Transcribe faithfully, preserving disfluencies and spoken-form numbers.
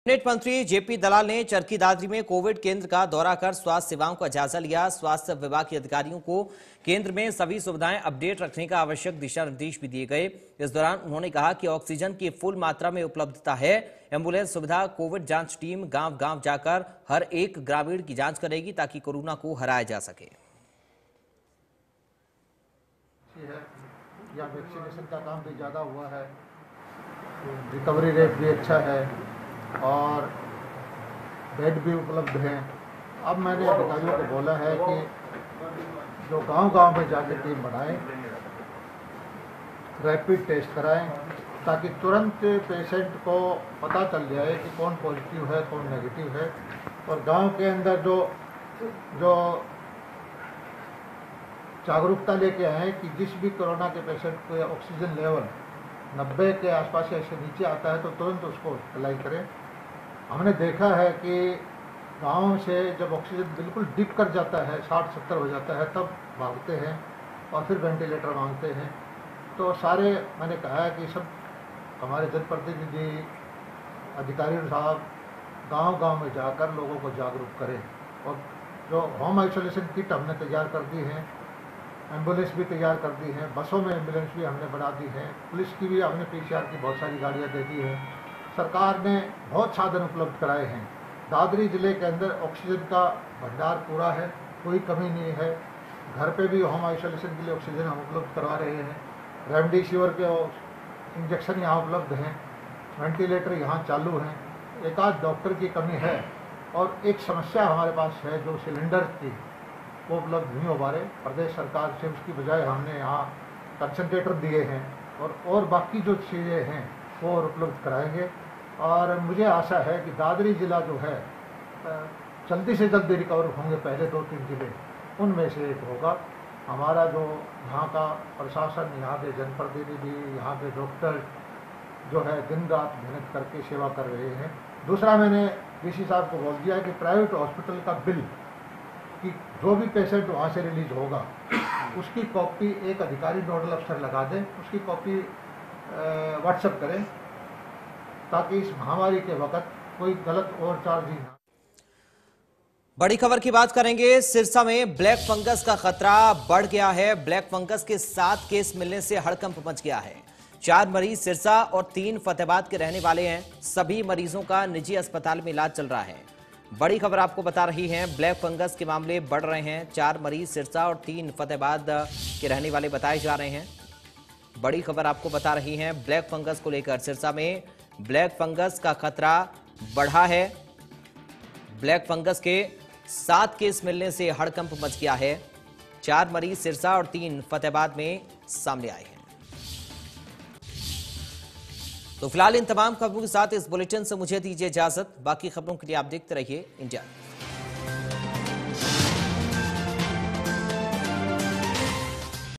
Cabinet मंत्री JP दलाल ने चरखी दादरी में कोविड केंद्र का दौरा कर स्वास्थ्य सेवाओं का जायजा लिया। स्वास्थ्य विभाग के अधिकारियों को केंद्र में सभी सुविधाएं अपडेट रखने का आवश्यक दिशा निर्देश भी दिए गए। इस दौरान उन्होंने कहा कि ऑक्सीजन की फुल मात्रा में उपलब्धता है। एम्बुलेंस सुविधा, कोविड जांच टीम गांव गांव जाकर हर एक ग्रामीण की जांच करेगी ताकि कोरोना को हराया जा सके। या वैक्सीनेशन का काम भी ज़्यादा हुआ है, रिकवरी रेट भी अच्छा है और बेड भी उपलब्ध हैं। अब मैंने अधिकारियों को बोला है कि जो गांव-गांव में जाकर टीम बनाएं, रैपिड टेस्ट कराएं ताकि तुरंत पेशेंट को पता चल जाए कि कौन पॉजिटिव है, कौन नेगेटिव है। और गांव के अंदर जो जो जागरूकता लेके आए कि जिस भी कोरोना के पेशेंट को ऑक्सीजन लेवल नब्बे के आसपास ऐसे नीचे आता है तो तुरंत उसको हॉस्पिटलाइज करें। हमने देखा है कि गांव से जब ऑक्सीजन बिल्कुल डिप कर जाता है, साठ सत्तर हो जाता है, तब भागते हैं और फिर वेंटिलेटर मांगते हैं। तो सारे मैंने कहा है कि सब हमारे जनप्रतिनिधि अधिकारी साहब गांव-गांव में जाकर लोगों को जागरूक करें। और जो होम आइसोलेशन किट हमने तैयार कर दी है, एम्बुलेंस भी तैयार कर दी है, बसों में एम्बुलेंस भी हमने बढ़ा दी है, पुलिस की भी हमने पीसीआर की बहुत सारी गाड़ियाँ दे दी है। सरकार ने बहुत साधन उपलब्ध कराए हैं। दादरी जिले के अंदर ऑक्सीजन का भंडार पूरा है, कोई कमी नहीं है। घर पे भी होम आइसोलेशन के लिए ऑक्सीजन हम उपलब्ध करवा रहे हैं। रेमडेसिविर के इंजेक्शन यहाँ उपलब्ध हैं, वेंटिलेटर यहाँ चालू हैं। एक आध डॉक्टर की कमी है और एक समस्या हमारे पास है जो सिलेंडर की, वो उपलब्ध नहीं हो पा रहे। प्रदेश सरकार से उसकी बजाय हमने यहाँ कंसंट्रेटर दिए हैं और और बाकी जो चीज़ें हैं वो और उपलब्ध कराएंगे। और मुझे आशा है कि दादरी ज़िला जो है जल्दी से जल्दी रिकवर होंगे। पहले दो तीन ज़िले उनमें से एक होगा। हमारा जो यहाँ का प्रशासन, यहाँ के जनप्रतिनिधि, यहाँ के डॉक्टर जो है दिन रात मेहनत करके सेवा कर रहे हैं। दूसरा, मैंने डीसी साहब को बोल दिया है कि प्राइवेट हॉस्पिटल का बिल कि जो भी पेशेंट वहाँ से रिलीज होगा उसकी कॉपी एक अधिकारी नोडल अफसर लगा दें, उसकी कॉपी व्हाट्सएप करें ताकि इस महामारी के वक्त कोई गलत और चार्ज ना। बड़ी खबर की बात करेंगे। सिरसा में ब्लैक फंगस का खतरा बढ़ गया है। ब्लैक फंगस के सात केस मिलने से हड़कंप मच गया है। चार मरीज सिरसा और तीन फतेहाबाद के रहने वाले हैं। सभी मरीजों का निजी अस्पताल में इलाज चल रहा है। बड़ी खबर आपको बता रही है, ब्लैक फंगस के मामले बढ़ रहे हैं। चार मरीज सिरसा और तीन फतेहाबाद के रहने वाले बताए जा रहे हैं। बड़ी खबर आपको बता रही है, ब्लैक फंगस को लेकर सिरसा में ब्लैक फंगस का खतरा बढ़ा है। ब्लैक फंगस के सात केस मिलने से हड़कंप मच गया है। चार मरीज सिरसा और तीन फतेहाबाद में सामने आए हैं। तो फिलहाल इन तमाम खबरों के साथ इस बुलेटिन से मुझे दीजिए इजाजत। बाकी खबरों के लिए आप देखते रहिए इंडिया।